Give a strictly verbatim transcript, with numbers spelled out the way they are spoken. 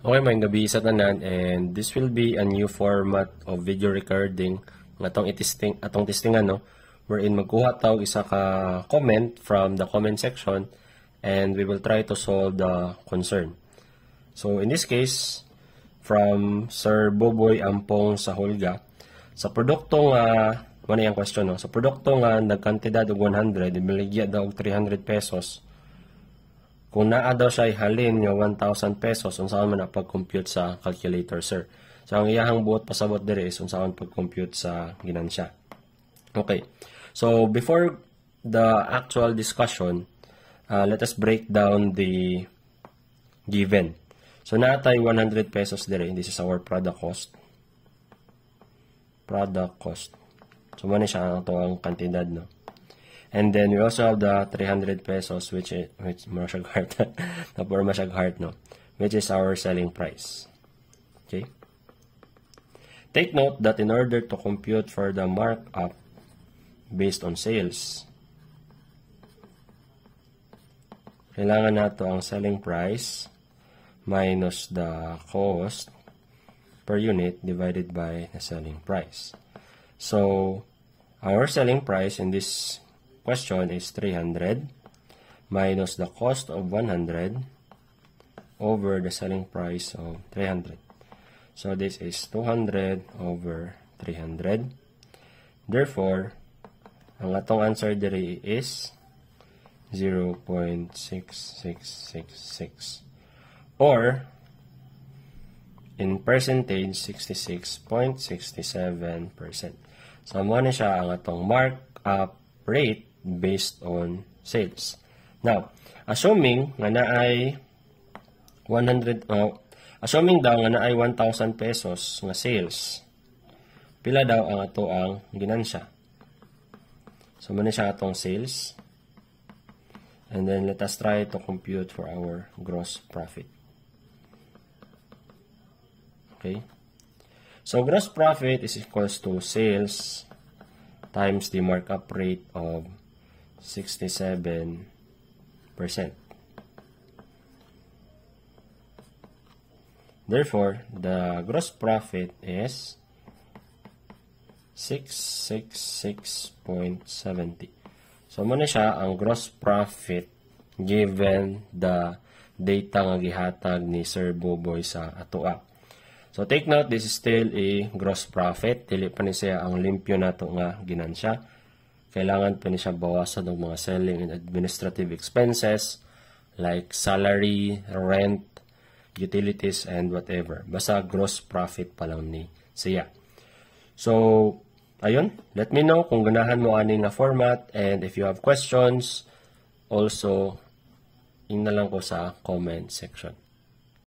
Okay, may gabi sa tanan, and this will be a new format of video recording nga atong itisting atong testingan, no, wherein magkuha taw isa ka comment from the comment section and we will try to solve the concern. So in this case, from Sir Boboy Ampong sa Hulga, sa produkto nga ano yung question, no, sa produkto nga nagkantidad og one hundred, ibiligya daw og three hundred pesos. Kung naa daw siya ihalin yung one thousand pesos, unsaon man ang pag-compute sa calculator, sir. So, ang iyahang buot pasabot dire is unsaon pag-compute sa ginansya. Okay. So, before the actual discussion, uh, let us break down the given. So, natay one hundred pesos dire. This is our product cost. Product cost. So, muna siya ito ang kantidad, no? And then we also have the three hundred pesos, which is which masyag heart, napor masyag heart, no, which is our selling price. Okay. Take note that in order to compute for the markup based on sales, kailangan nato ang selling price minus the cost per unit divided by the selling price. So our selling price in this question is three hundred minus the cost of one hundred over the selling price of three hundred. So this is two hundred over three hundred. Therefore, ang atong answer diri is zero point six six six six, or in percentage sixty-six point six seven percent. So mo na siya ang atong markup rate based on sales. Now, assuming nga naay one hundred, uh, assuming daw nga naay one thousand pesos nga sales, pila daw ang ato ang ginansya? So, muna siya atong sales. And then, let us try to compute for our gross profit. Okay? So, gross profit is equals to sales times the markup rate of sixty-seven percent. Therefore, the gross profit is six hundred sixty-six point seven zero. So, muna siya ang gross profit given the data nga gihatag ni Sir Boboy sa atoa. So, take note, this is still a gross profit. Dili pa ni siya ang limpyo nato nga ginansya. Kailangan pa ni siya bawasan ng mga selling and administrative expenses like salary, rent, utilities, and whatever. Basta gross profit pa lang ni siya. So, ayun. Let me know kung ganahan mo aning na format, and if you have questions, also, in na lang ko sa comment section.